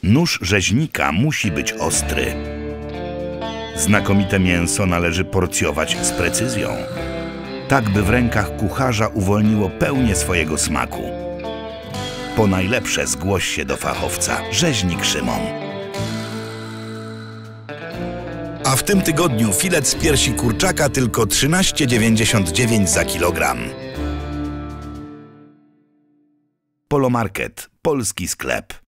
Nóż rzeźnika musi być ostry. Znakomite mięso należy porcjować z precyzją, tak by w rękach kucharza uwolniło pełnię swojego smaku. Po najlepsze zgłoś się do fachowca, rzeźnik Szymon. A w tym tygodniu filet z piersi kurczaka tylko 13,99 za kilogram. Polomarket, polski sklep.